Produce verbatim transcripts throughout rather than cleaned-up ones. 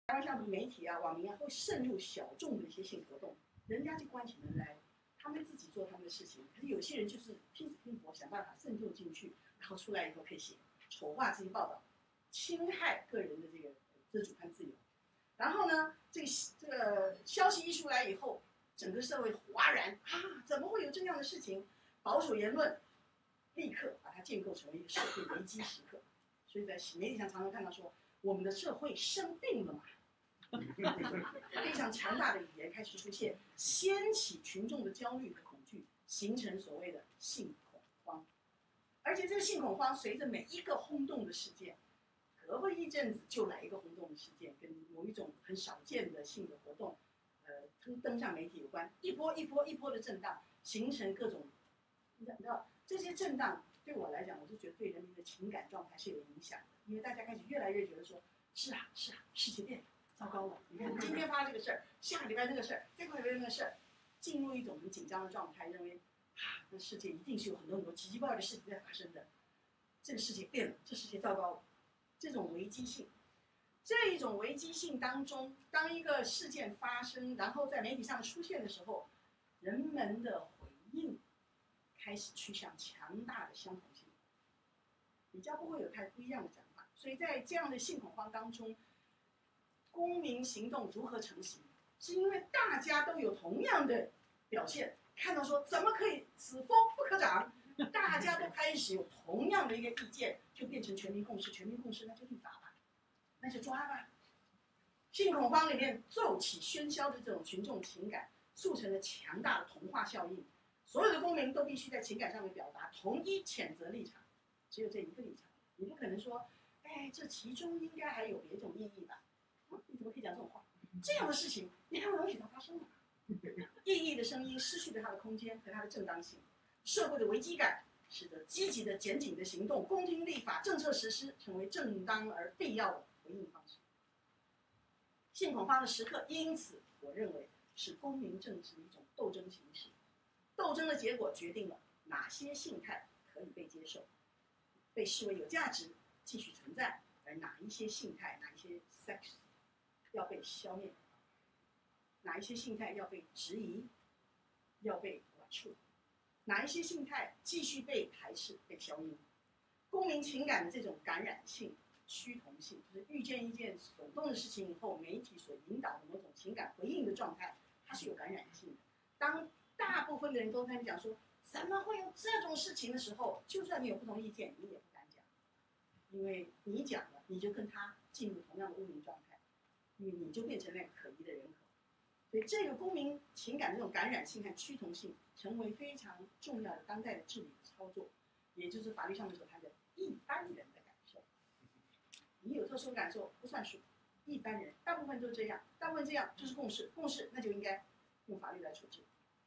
台湾像媒体啊、网民啊，会渗入小众的一些性活动，人家就关起门来，他们自己做他们的事情。可是有些人就是拼死拼活想办法渗透进去，然后出来以后可以写丑化这些报道，侵害个人的这个自主和自由。然后呢，这个这个消息一出来以后，整个社会哗然啊，怎么会有这样的事情？保守言论立刻把它建构成为一个社会危机时刻。所以在媒体上常常看到说，我们的社会生病了嘛。非常强大的语言开始出现，掀起群众的焦虑和恐惧，形成所谓的性恐慌。而且这个性恐慌随着每一个轰动的事件，隔不一阵子就来一个轰动的事件，跟某一种很少见的性的活动，呃，登登上媒体有关，一波一波一波的震荡，形成各种，你知道这些震荡对我来讲，我就觉得对人民的情感状态是有影响的，因为大家开始越来越觉得说，是啊是啊，世界变了。糟糕了！你看今天发这个事儿，下个礼拜那个事儿，再过礼拜那个事儿，进入一种很紧张的状态，认为啊，那世界一定是有很多很多奇奇怪怪的事情在发生的。这个世界变了，这世界糟糕了。这种危机性，这一种危机性当中，当一个事件发生，然后在媒体上出现的时候，人们的回应开始趋向强大的相同性，比较不会有太不一样的讲法。所以在这样的性恐慌当中，公民行动如何成型？是因为大家都有同样的表现，看到说怎么可以此风不可长，大家都开始有同样的一个意见，就变成全民共识。全民共识那就立法吧，那就抓吧。性恐慌里面奏起喧嚣的这种群众情感，促成了强大的同化效应。所有的公民都必须在情感上面表达同一谴责立场，只有这一个立场，你不可能说，哎，这其中应该还有别种意义吧？啊、你怎么可以讲这种话？这样的事情，你还要容许它发生吗？异议的声音失去了它的空间和它的正当性，社会的危机感使得积极的检警的行动、公听立法、政策实施成为正当而必要的回应方式。性恐慌的时刻，因此我认为是公民政治的一种斗争形式。斗争的结果决定了哪些性态可以被接受，被视为有价值继续存在，而哪一些性态、哪一些 sex 要被消灭，哪一些性态要被质疑，要被管束，哪一些性态继续被排斥、被消灭。公民情感的这种感染性、趋同性，就是遇见一件耸动的事情以后，媒体所引导的某种情感回应的状态，它是有感染性的。当大部分的人都在讲说怎么会有这种事情的时候，就算你有不同意见，你也不敢讲，因为你讲了，你就跟他进入同样的污名状态，因为你就变成那个可疑的人口。所以这个公民情感这种感染性和趋同性，成为非常重要的当代的治理操作，也就是法律上面所谈的一般人的感受。你有特殊感受不算数，一般人大部分都这样，大部分这样就是共识，共识那就应该用法律来处置。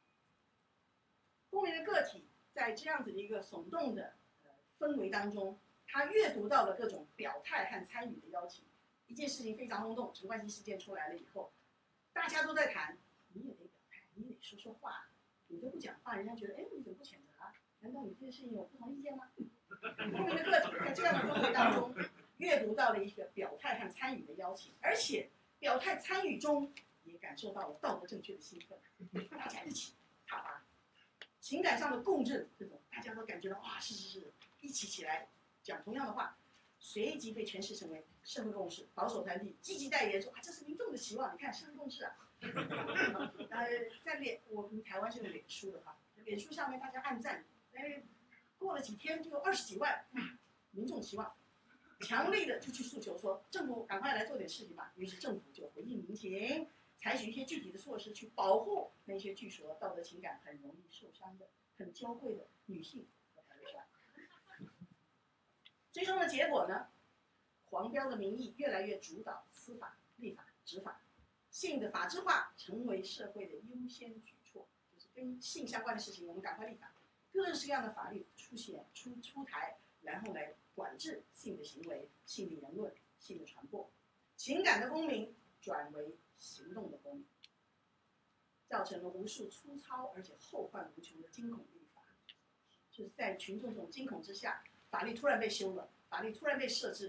公民的个体在这样子的一个耸动的、呃、氛围当中，他阅读到了各种表态和参与的邀请。一件事情非常轰动，陈冠希事件出来了以后，大家都在谈，你也得表态，你也得说说话，你都不讲话，人家觉得，哎，你怎么不谴责啊？难道你对这事情有不同意见吗？公民的个体在这样的氛围当中，阅读到了一个表态和参与的邀请，而且表态参与中也感受到了道德正确的兴奋，大家一起踏伐。情感上的共振，这种大家都感觉到哇，是是是，一起起来讲同样的话，随即被诠释成为社会共识。保守团体积极代言说啊，这是民众的期望，你看社会共识啊。呃，在脸，我们台湾是用脸书的哈，脸书上面大家按赞，哎，过了几天就有二十几万，嗯，民众期望，强力的就去诉求说，政府赶快来做点事情吧。于是政府就回应民情。采取一些具体的措施去保护那些据说道德情感很容易受伤的、很娇贵的女性和儿童。最终的结果呢？黄标的民意越来越主导司法、立法、执法，性的法制化成为社会的优先举措，就是跟性相关的事情，我们赶快立法，各式各样的法律出现出出台，然后来管制性的行为、性的言论、性的传播，情感的公民转为行动的公民，造成了无数粗糙而且后患无穷的惊恐立法。就是在群众这种惊恐之下，法律突然被修了，法律突然被设置了，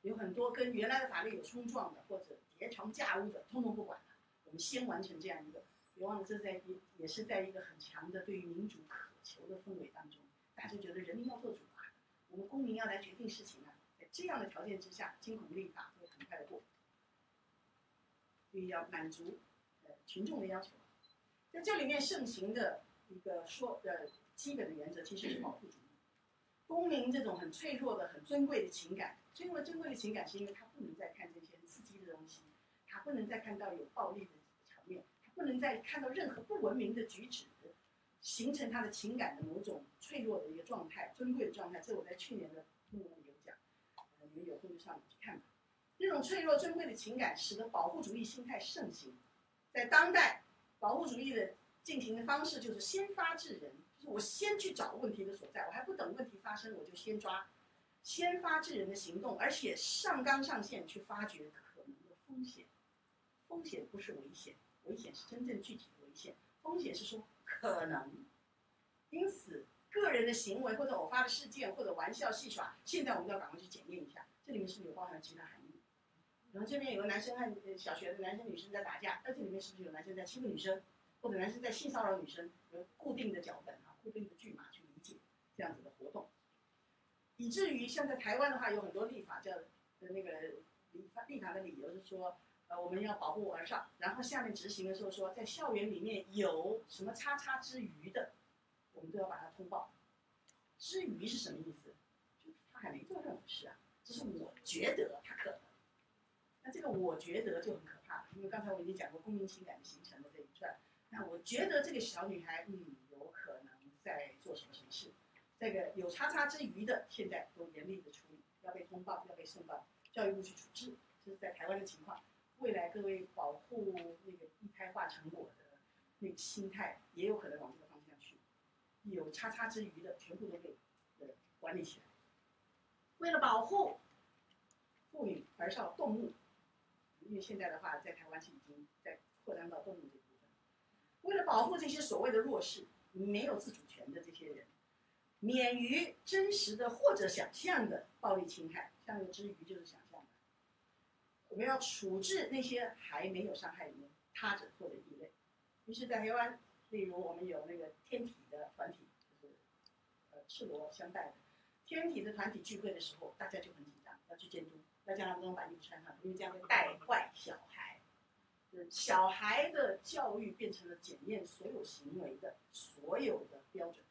有很多跟原来的法律有冲撞的，或者叠床架屋的，通通不管了。我们先完成这样一个，别忘了这在也也是在一个很强的对于民主渴求的氛围当中，大家就觉得人民要做主啊，我们公民要来决定事情啊。在这样的条件之下，金孔立法会很快的过，所以要满足呃群众的要求。在这里面盛行的一个说呃基本的原则其实是保护主义。公民这种很脆弱的、很尊贵的情感，这种珍贵的情感是因为他不能再看这些很刺激的东西，他不能再看到有暴力的场面，他不能再看到任何不文明的举止，形成他的情感的某种脆弱的一个状态、尊贵的状态。这我在去年的论文里有讲，呃，你们有空就上网去看吧。这种脆弱、尊贵的情感使得保护主义心态盛行。在当代，保护主义的进行的方式就是先发制人。我先去找问题的所在，我还不等问题发生，我就先抓，先发制人的行动，而且上纲上线去发掘可能的风险。风险不是危险，危险是真正具体的危险，风险是说可能。因此，个人的行为或者偶发的事件或者玩笑戏耍，现在我们要赶快去检验一下，这里面是不是有包含其他含义？然后这边有个男生和小学的男生女生在打架，那这里面是不是有男生在欺负女生，或者男生在性骚扰女生？有固定的脚本啊，固定的剧码去理解这样子的活动，以至于像在台湾的话，有很多立法叫那个立法立法的理由是说，呃，我们要保护儿少，然后下面执行的时候说，在校园里面有什么叉叉之余的，我们都要把它通报。之余是什么意思？就他还没做任何事啊，只是我觉得他可能。那这个我觉得就很可怕，因为刚才我已经讲过公民情感形成的这一串。那我觉得这个小女孩，嗯，有可能在做什么什么事。这个有叉叉之余的，现在都严厉的处理，要被通报，要被送到教育部去处置。这是在台湾的情况。未来各位保护那个一胎化成果的那个心态，也有可能往这个方向去。有叉叉之余的，全部都被呃管理起来。为了保护妇女、儿少、动物，因为现在的话，在台湾是已经在扩张到动物这部分。为了保护这些所谓的弱势、没有自主权的这些人，免于真实的或者想象的暴力侵害，像那个之余就是想象的。我们要处置那些还没有伤害人他者或者异类。于是，在台湾，例如我们有那个天体的团体，就是呃赤裸相待的天体的团体聚会的时候，大家就很紧张，要去监督，要叫他们把衣服穿上，因为这样会带坏小孩。小孩的教育变成了检验所有行为的所有的标准。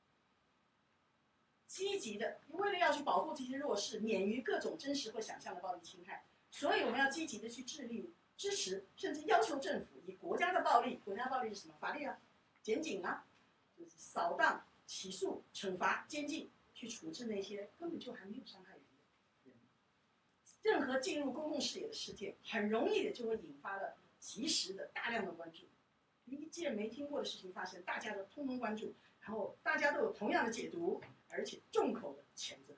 积极的，为了要去保护这些弱势，免于各种真实或想象的暴力侵害，所以我们要积极的去致力支持，甚至要求政府以国家的暴力，国家暴力是什么？法律啊，检警啊，就是扫荡、起诉、惩罚、监禁，去处置那些根本就还没有伤害人的人。任何进入公共视野的事件，很容易的就会引发了及时的大量的关注。一件没听过的事情发生，大家都通通关注，然后大家都有同样的解读，而且重口的谴责。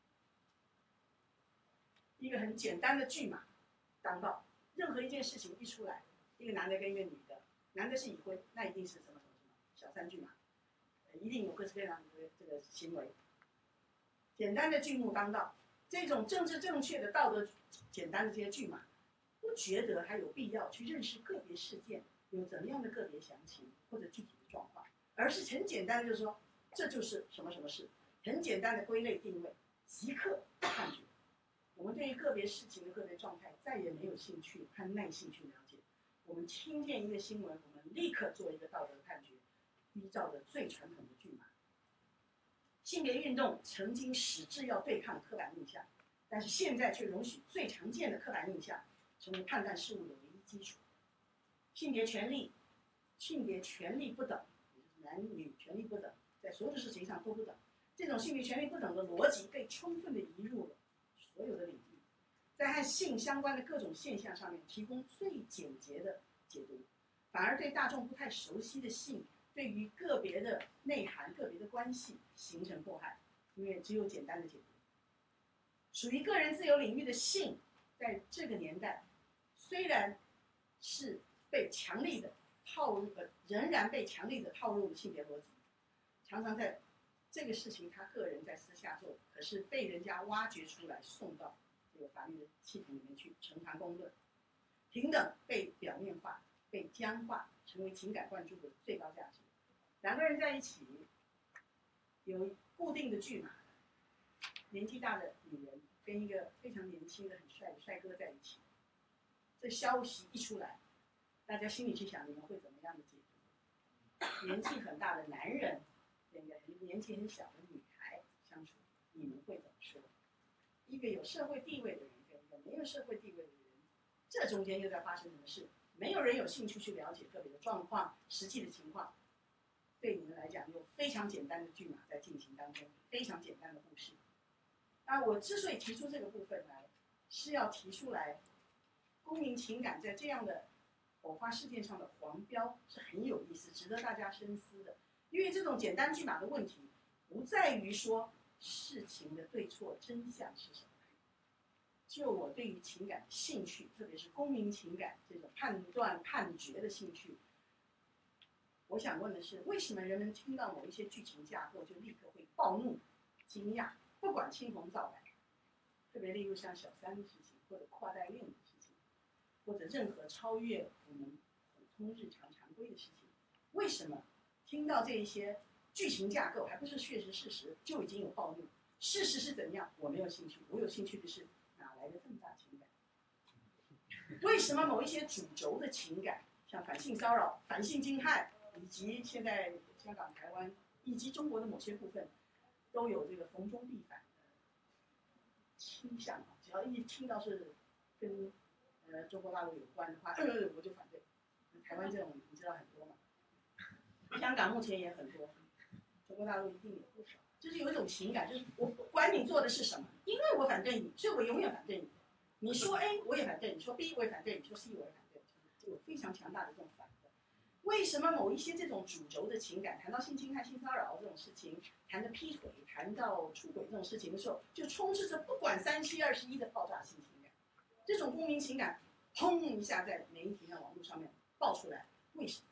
一个很简单的句码当道，任何一件事情一出来，一个男的跟一个女的，男的是已婚，那一定是什么什么什么小三句码，一定有各式各样的这个行为。简单的句目当道，这种政治正确的道德简单的这些句码，不觉得还有必要去认识个别事件有怎么样的个别详情或者具体的状况，而是很简单的就是说，这就是什么什么事，很简单的归类定位，即刻判决。我们对于个别事情的个别状态再也没有兴趣和耐性去了解。我们听见一个新闻，我们立刻做一个道德判决，依照着最传统的句码。性别运动曾经矢志要对抗刻板印象，但是现在却容许最常见的刻板印象成为判断事物的唯一基础。性别权利，性别权利不等，男女权利不等，在所有的事情上都不等。这种性别权利不等的逻辑被充分的移入了所有的领域，在和性相关的各种现象上面提供最简洁的解读，反而对大众不太熟悉的性，对于个别的内涵、个别的关系形成迫害，因为只有简单的解读。属于个人自由领域的性，在这个年代，虽然是被强力的套入，呃，仍然被强力的套入性别逻辑，常常在这个事情他个人在私下做，可是被人家挖掘出来送到这个法律的系统里面去呈堂公论。平等被表面化、被僵化，成为情感灌注的最高价值。两个人在一起，有固定的剧码，年纪大的女人跟一个非常年轻的很帅的帅哥在一起，这消息一出来，大家心里去想，你们会怎么样的解读？年纪很大的男人跟一个年纪很小的女孩相处，你们会怎么说？一个有社会地位的人跟一个没有社会地位的人，这中间又在发生什么事？没有人有兴趣去了解个别的状况、实际的情况。对你们来讲，有非常简单的剧码在进行当中，非常简单的故事。那我之所以提出这个部分来，是要提出来，公民情感在这样的偶发事件上的黄标是很有意思，值得大家深思的。因为这种简单剧码的问题，不在于说事情的对错真相是什么。就我对于情感的兴趣，特别是公民情感这种判断判决的兴趣，我想问的是，为什么人们听到某一些剧情架构就立刻会暴怒、惊讶，不管青红皂白？特别例如像小三的事情，或者跨代恋的事情，或者任何超越我们普通日常常规的事情，为什么听到这一些剧情架构，还不是确实事实，就已经有暴怒？事实是怎样？我没有兴趣，我有兴趣的是哪来的这么大情感？为什么某一些主轴的情感，像反性骚扰、反性侵害，以及现在香港、台湾以及中国的某些部分，都有这个逢中必反的倾向？只要一听到是跟呃中国大陆有关的话，呃我就反对。台湾这种你知道很多嘛，香港目前也很多，中国大陆一定有不少。就是有一种情感，就是我不管你做的是什么，因为我反对你，所以我永远反对你。你说 A 我也反对，你说 B 我也反对，你说 C 我也反对，就有非常强大的这种反对。为什么某一些这种主轴的情感，谈到性侵害、性骚扰这种事情，谈到劈腿、谈到出轨这种事情的时候，就充斥着不管三七二十一的爆炸性情感？这种公民情感，砰一下在媒体上、网络上面爆出来，为什么？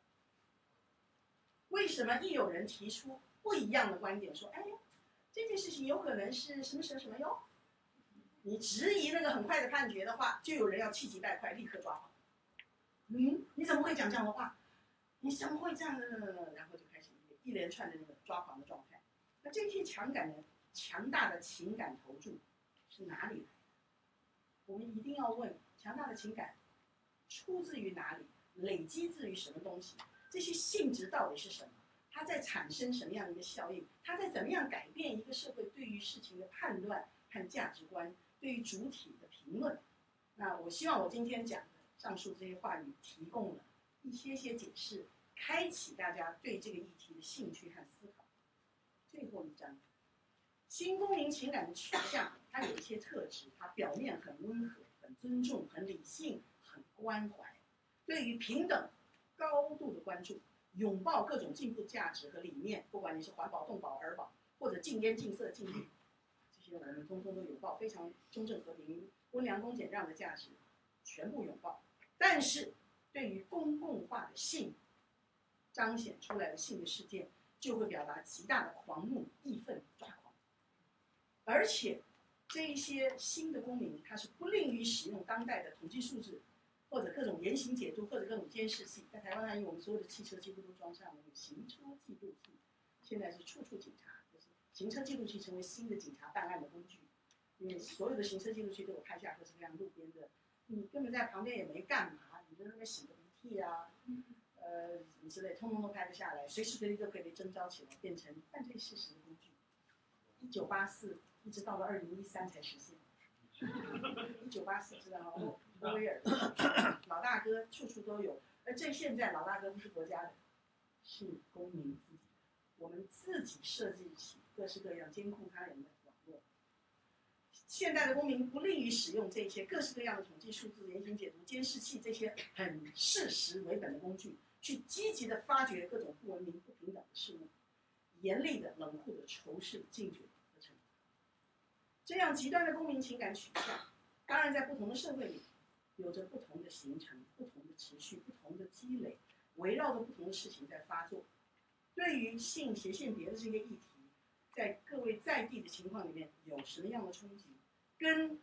为什么一有人提出不一样的观点，说，哎，这件事情有可能是什么什么什么哟？你质疑那个很快的判决的话，就有人要气急败坏，立刻抓跑。嗯，你怎么会讲这样的话？你怎么会这样的？然后就开始一连串的那个抓狂的状态。那这些强感的、强大的情感投注是哪里来的？我们一定要问：强大的情感出自于哪里？累积自于什么东西？这些性质到底是什么？它在产生什么样的一个效应？它在怎么样改变一个社会对于事情的判断和价值观，对于主体的评论？那我希望我今天讲的上述这些话语提供了一些些解释，开启大家对这个议题的兴趣和思考。最后一章，新公民情感的取向，它有一些特质，它表面很温和、很尊重、很理性、很关怀，对于平等高度的关注，拥抱各种进步价值和理念，不管你是环保、动保、儿保，或者禁烟、禁色、禁欲，这些我们通通都拥抱，非常公正和平、温良恭俭让的价值，全部拥抱。但是，对于公共化的性彰显出来的性的事件，就会表达极大的狂怒、义愤、抓狂。而且，这一些新的公民，他是不吝于使用当代的统计数字，或者各种严刑解读，或者各种监视器。在台湾，因为我们所有的汽车几乎都装上了行车记录器，现在是处处警察，就是行车记录器成为新的警察办案的工具。因为所有的行车记录器都有拍下各式各样路边的，你根本在旁边也没干嘛，你在那边擤个鼻涕啊，呃，什么之类，通通都拍得下来，随时随地都可以被征召起来，变成犯罪事实的工具。一九八四一直到了二零一三才实现。一九八四知道吗？欧威尔，老大哥处处都有，而这现在老大哥不是国家的，是公民自己的，我们自己设计起各式各样监控他人的网络。现代的公民不利于使用这些各式各样的统计数字、严刑解读、监视器这些很事实为本的工具，去积极的发掘各种不文明、不平等的事物，严厉的、冷酷的仇视、禁绝和惩罚。这样极端的公民情感取向，当然在不同的社会里，有着不同的形成、不同的持续、不同的积累，围绕着不同的事情在发作。对于性斜性别的这个议题，在各位在地的情况里面有什么样的冲击？跟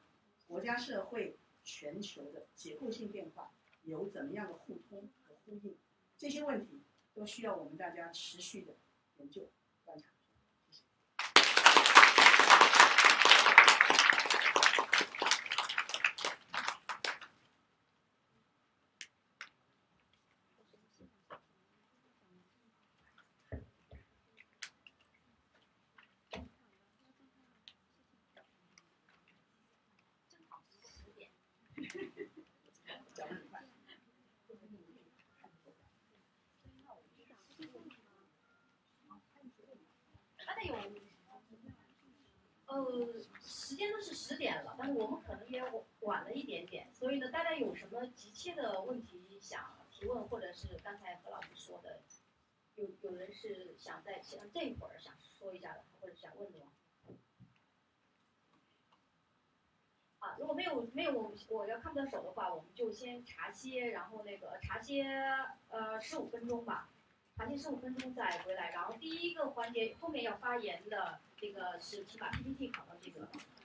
国家社会全球的结构性变化有怎么样的互通和呼应，这些问题都需要我们大家持续的研究观察。谢谢。讲得很快。 大概有，呃，时间都是十点了，但是我们可能也晚了一点点，所以呢，大家有什么急切的问题想提问，或者是刚才何老师说的，有有人是想在想这会儿想说一下的，或者想问的吗？啊，如果没有没有我我要看不到手的话，我们就先茶歇，然后那个茶歇呃十五分钟吧，茶歇十五分钟再回来。然后第一个环节后面要发言的这个是请把 P P T 拷到这个